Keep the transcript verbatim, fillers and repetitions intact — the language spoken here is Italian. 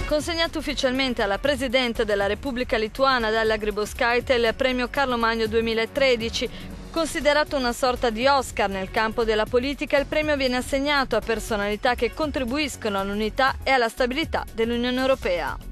Consegnato ufficialmente alla Presidente della Repubblica Lituana Dalia Grybauskaitė il premio Carlo Magno duemilatredici. Considerato una sorta di Oscar nel campo della politica, il premio viene assegnato a personalità che contribuiscono all'unità e alla stabilità dell'Unione Europea.